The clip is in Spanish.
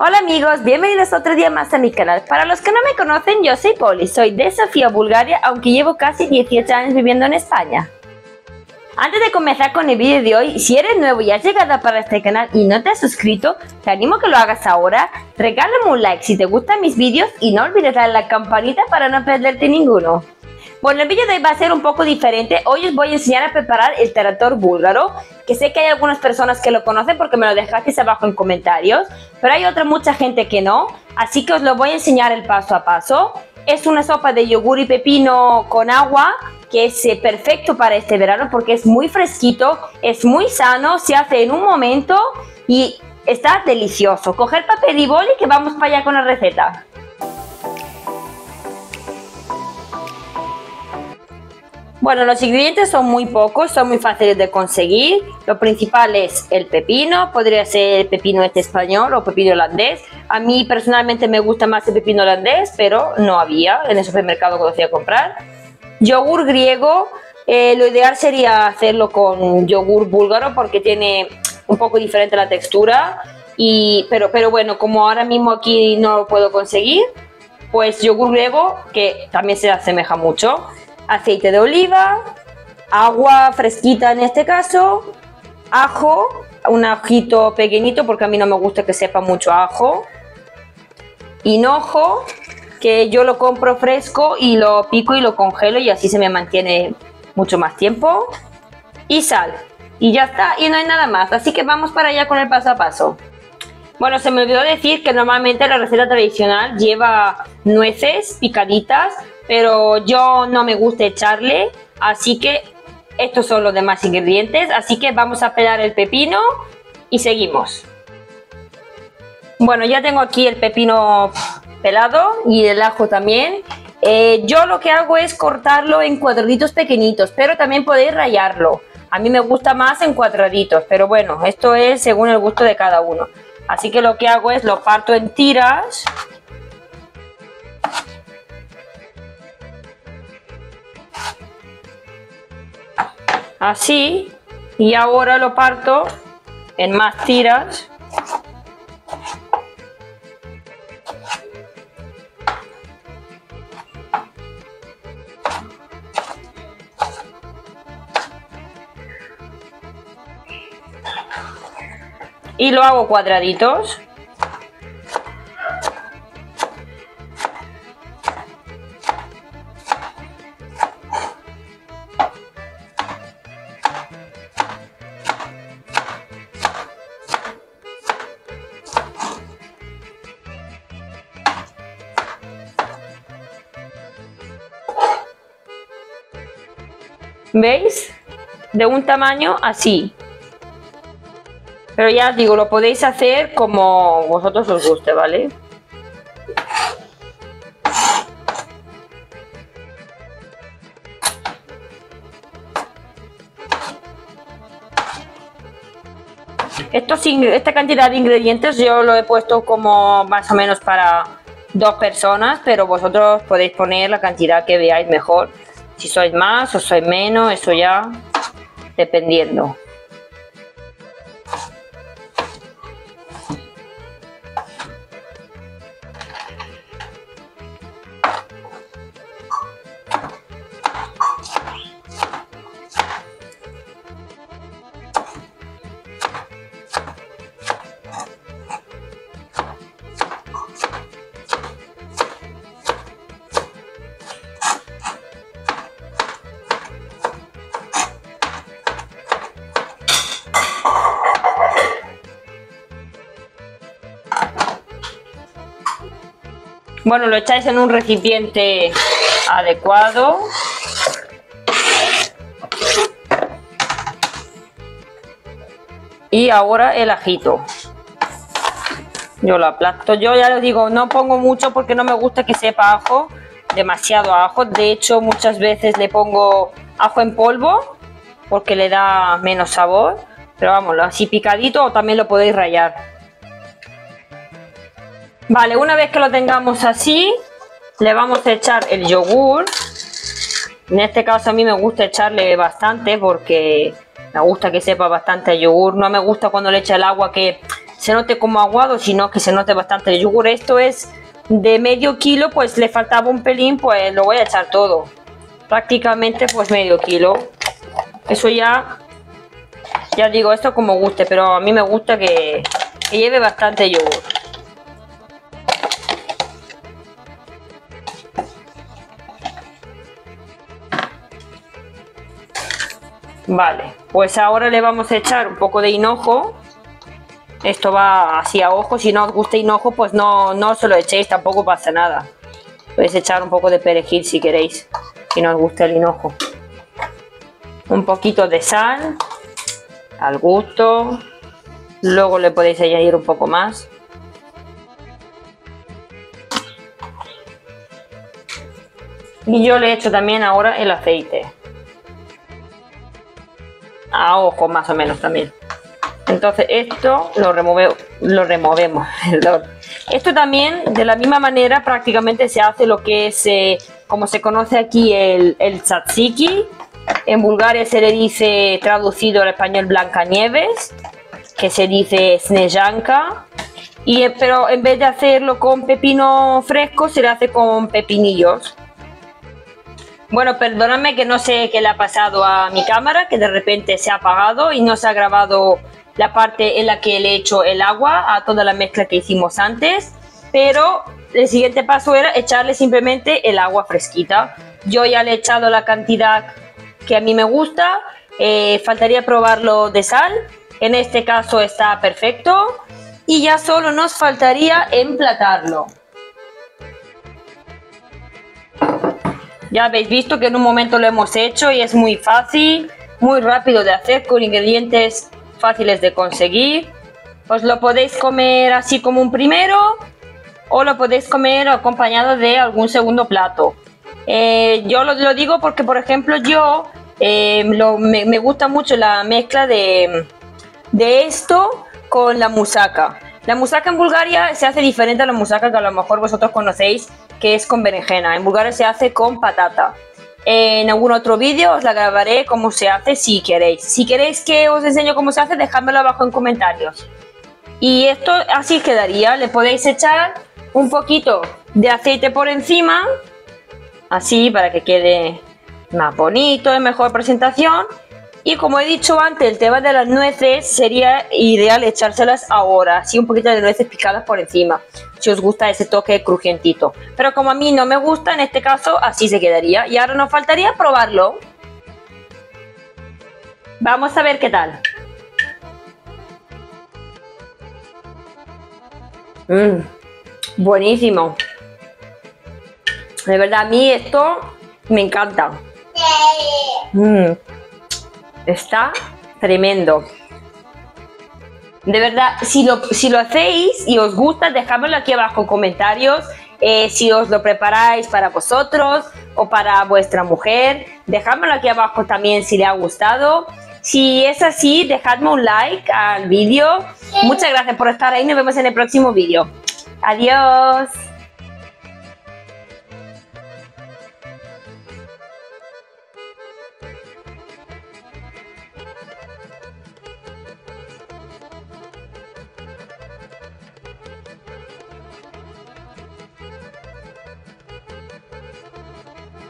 Hola amigos, bienvenidos otro día más a mi canal. Para los que no me conocen, yo soy Poli, soy de Sofía, Bulgaria, aunque llevo casi 18 años viviendo en España. Antes de comenzar con el vídeo de hoy, si eres nuevo y has llegado para este canal y no te has suscrito, te animo a que lo hagas ahora, regálame un like si te gustan mis vídeos y no olvides darle a la campanita para no perderte ninguno. Bueno, el vídeo de hoy va a ser un poco diferente. Hoy os voy a enseñar a preparar el tarator búlgaro, que sé que hay algunas personas que lo conocen porque me lo dejasteis abajo en comentarios, pero hay mucha gente que no, así que os lo voy a enseñar el paso a paso. Es una sopa de yogur y pepino con agua, que es perfecto para este verano porque es muy fresquito, es muy sano, se hace en un momento y está delicioso. Coger papel y boli que vamos para allá con la receta. Bueno, los ingredientes son muy pocos, son muy fáciles de conseguir. Lo principal es el pepino, podría ser pepino español o pepino holandés. A mí personalmente me gusta más el pepino holandés, pero no había en el supermercado cuando fui a comprar. Yogur griego, lo ideal sería hacerlo con yogur búlgaro porque tiene un poco diferente la textura. Pero bueno, como ahora mismo aquí no lo puedo conseguir, pues yogur griego, que también se asemeja mucho. Aceite de oliva, agua fresquita en este caso, ajo, un ajito pequeñito porque a mí no me gusta que sepa mucho a ajo, hinojo, que yo lo compro fresco y lo pico y lo congelo y así se me mantiene mucho más tiempo, y sal, y ya está, y no hay nada más, así que vamos para allá con el paso a paso. Bueno, se me olvidó decir que normalmente la receta tradicional lleva nueces picaditas, pero yo no me gusta echarle, así que estos son los demás ingredientes. Así que vamos a pelar el pepino y seguimos. Bueno, ya tengo aquí el pepino pelado y el ajo también. Yo lo que hago es cortarlo en cuadraditos pequeñitos, pero también podéis rallarlo. A mí me gusta más en cuadraditos, pero bueno, esto es según el gusto de cada uno. Así que lo que hago es lo parto en tiras. Así, y ahora lo parto en más tiras. Y lo hago cuadraditos. ¿Veis? De un tamaño así. Pero ya os digo, lo podéis hacer como vosotros os guste, ¿vale? Esta cantidad de ingredientes yo lo he puesto como más o menos para 2 personas, pero vosotros podéis poner la cantidad que veáis mejor. Si sois más o sois menos, eso ya dependiendo. Bueno, lo echáis en un recipiente adecuado. Y ahora el ajito. Yo lo aplasto. Yo ya les digo, no pongo mucho porque no me gusta que sepa ajo, demasiado ajo. De hecho, muchas veces le pongo ajo en polvo porque le da menos sabor. Pero vamos, así picadito o también lo podéis rallar. Vale, una vez que lo tengamos así, le vamos a echar el yogur. En este caso a mí me gusta echarle bastante porque me gusta que sepa bastante a yogur. No me gusta cuando le echa el agua que se note como aguado, sino que se note bastante el yogur. Esto es de medio kilo, pues le faltaba un pelín, pues lo voy a echar todo. Prácticamente pues medio kilo. Eso ya digo, esto como guste, pero a mí me gusta que lleve bastante yogur. Vale, pues ahora le vamos a echar un poco de hinojo. Esto va así a ojo. Si no os gusta hinojo, pues no se lo echéis, tampoco pasa nada. Podéis echar un poco de perejil si queréis, si no os gusta el hinojo. Un poquito de sal al gusto. Luego le podéis añadir un poco más. Y yo le echo también ahora el aceite. A ojo más o menos también. Entonces esto lo removemos, perdón. Esto también de la misma manera prácticamente se hace lo que es, como se conoce aquí, el tzatziki. En Bulgaria se le dice, traducido al español, Blancanieves, que se dice Snejanka. Pero en vez de hacerlo con pepino fresco, se le hace con pepinillos. Bueno, perdóname que no sé qué le ha pasado a mi cámara, que de repente se ha apagado y no se ha grabado la parte en la que le he hecho el agua a toda la mezcla que hicimos antes. Pero el siguiente paso era echarle simplemente el agua fresquita. Yo ya le he echado la cantidad que a mí me gusta. Faltaría probarlo de sal. En este caso está perfecto. Y ya solo nos faltaría emplatarlo. Ya habéis visto que en un momento lo hemos hecho y es muy fácil, muy rápido de hacer, con ingredientes fáciles de conseguir. Os lo podéis comer así como un primero o lo podéis comer acompañado de algún segundo plato. Yo lo digo porque, por ejemplo, me gusta mucho la mezcla de esto con la moussaka. La moussaka en Bulgaria se hace diferente a la moussaka que a lo mejor vosotros conocéis, que es con berenjena. En Bulgaria se hace con patata. En algún otro vídeo os la grabaré cómo se hace si queréis. Si queréis que os enseñe cómo se hace, dejádmelo abajo en comentarios. Y esto así quedaría. Le podéis echar un poquito de aceite por encima, así para que quede más bonito, en mejor presentación. Y como he dicho antes, el tema de las nueces sería ideal echárselas ahora, así un poquito de nueces picadas por encima, si os gusta ese toque crujientito. Pero como a mí no me gusta, en este caso así se quedaría. Y ahora nos faltaría probarlo. Vamos a ver qué tal. Buenísimo. De verdad, a mí esto me encanta. Está tremendo. De verdad, si lo hacéis y os gusta, dejadmelo aquí abajo en comentarios. Si os lo preparáis para vosotros o para vuestra mujer, dejadmelo aquí abajo también si le ha gustado. Si es así, dejadme un like al vídeo. Muchas gracias por estar ahí. Nos vemos en el próximo vídeo. Adiós.